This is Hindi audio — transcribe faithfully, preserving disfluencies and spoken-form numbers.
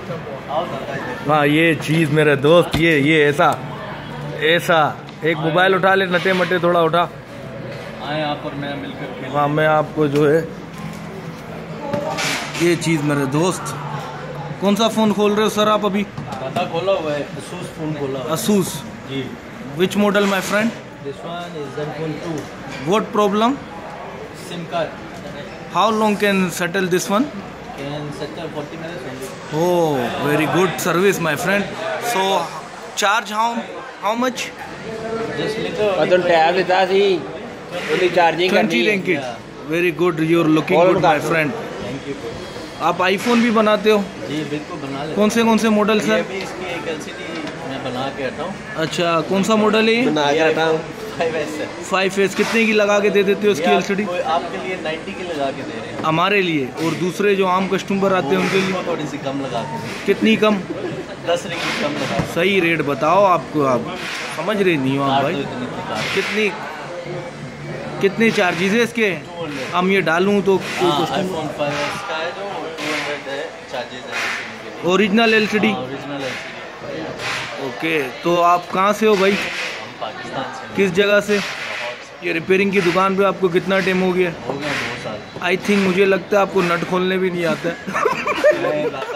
हाँ ये चीज़ मेरे दोस्त, ये ये ऐसा ऐसा एक मोबाइल उठा ले, नटे मटे थोड़ा उठा। आए आप और मैं मिलकर। हाँ मैं आपको जो है ये चीज़ मेरे दोस्त। कौन सा फ़ोन खोल रहे हो सर आप अभी? खाता खोला हुआ है, असूस फ़ोन खोला हुआ है। असूस जी। Which model my friend? This one is Zenfone two. What problem? Sim card. How long can settle this one? Can settle forty minutes. Oh, very good service, my friend. So, charge how how much? Just little. अदल टैब इतना सी only charging twenty ringgit. Very good. You're looking good, my friend. Thank you. आप आईफोन भी बनाते हो? जी बिल्कुल बना लेते। कौन से कौन से मॉडल ये सर? भी इसकी एक एलसीडी मैं बना के हटा हूँ। अच्छा, कौन सा मॉडल है? बना के हटा हूँ। फाइव एस है। फाइव एस कितने की लगा के दे देते हो उसकी ये एलसीडी? आपको- आपके लिए नाइन्टी की लगा के दे रहे हैं। हमारे लिए और दूसरे जो आम कस्टमर आते हैं उनके लिए वो थोड़ी सी कम लगा के दें। कितनी कम? दस रिंग कम लगा के। सही रेट बताओ, आपको आप समझ रहे नहीं हो आप काट भाई। दो इतनी की काट। कितनी कितने चार्जेस है इसके? Two hundred. हम ये डालूं तो हाँ आईफोन फाइव एस का है जो टू हंड्रेड है चार्जेस है। Original LCD? Original LCD. Okay, तो आप कहाँ से हो भाई? हम पाकिस्तान से। किस जगह से? ये रिपेयरिंग की दुकान पे आपको कितना टाइम हो गया? हो गया दो साल। आई थिंक मुझे लगता है आपको नट खोलने भी नहीं आता है।